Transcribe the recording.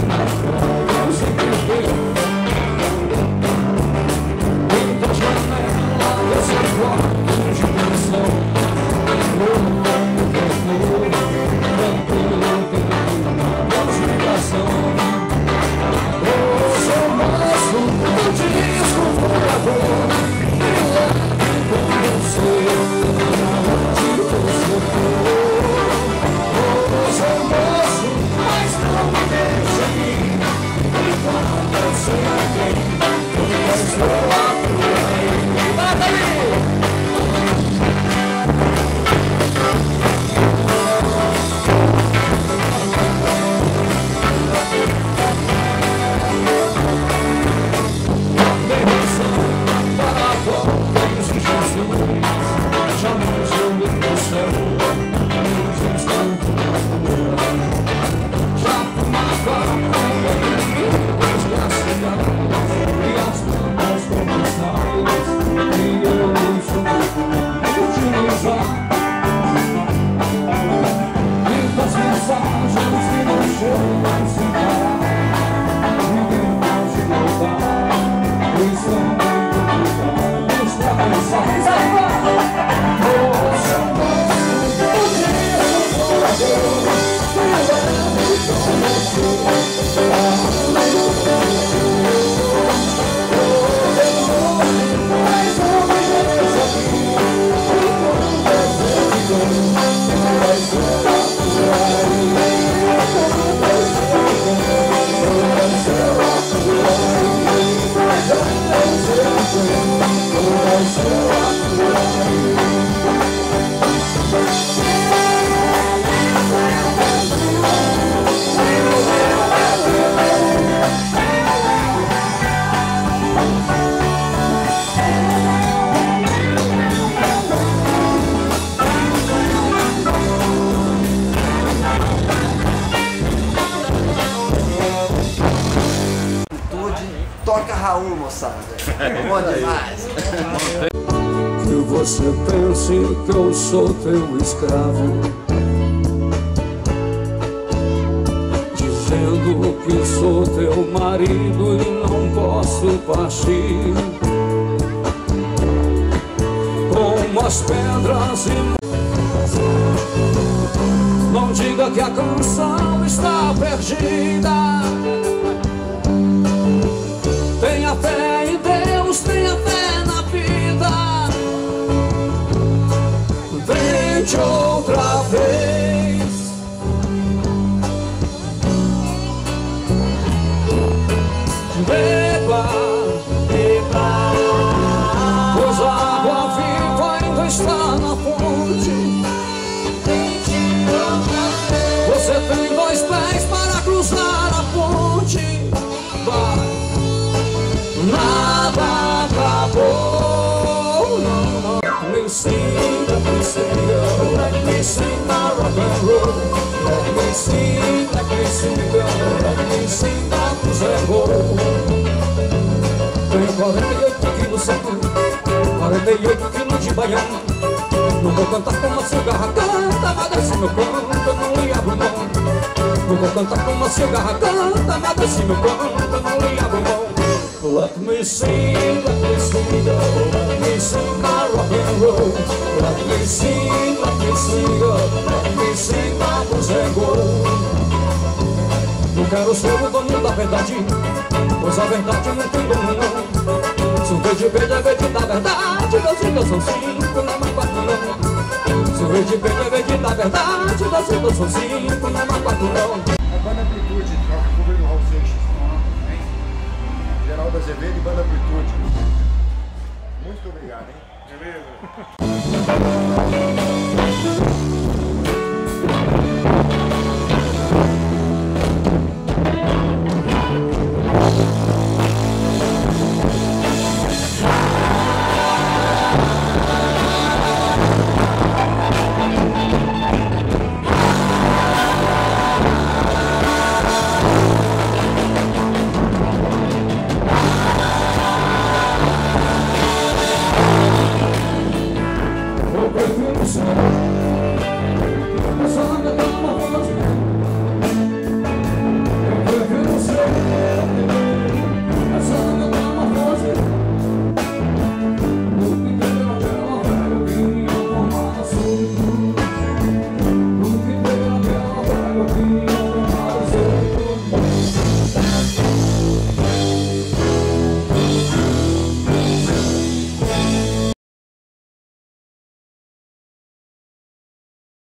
Toca Raul, moçada. Bom demais. Que você pense que eu sou teu escravo, dizendo que sou teu marido e não posso partir. Como as pedras e... Não diga que a canção está perdida. Tenha fé em Deus, tenha fé na vida. Tente outra vez. Beba, beba, pois a água viva ainda está na fonte. Você tem dois pés para cruzar a ponte. Vai. Nada acabou. Let me sing, let me sing, let me sing my rock and roll. Let me sing, let me sing, let me sing my blues and roll. Tenho 48 quilos sangue, 48 quilos de baiano. Não vou cantar como a cigarra canta, mas desse meu canto eu não lhe abro mão. Não vou cantar como a cigarra canta, mas desse meu canto eu não lhe abro mão. Let me sing, let me sing, let me sing my rock and roll. Let me sing, let me sing my blues and roll. Não quero ser o dono da verdade, pois a verdade não tem dono não. Se o verde é verde da verdade, Deus e Deus são cinco, não é mais quatro não. Se o verde é verde da verdade, Deus e Deus são cinco, não é mais quatro não. A banda Amplitude, troca cover do Raul Seixas. Geraldo Azevedo e banda Amplitude. Muito obrigado, hein? Beleza.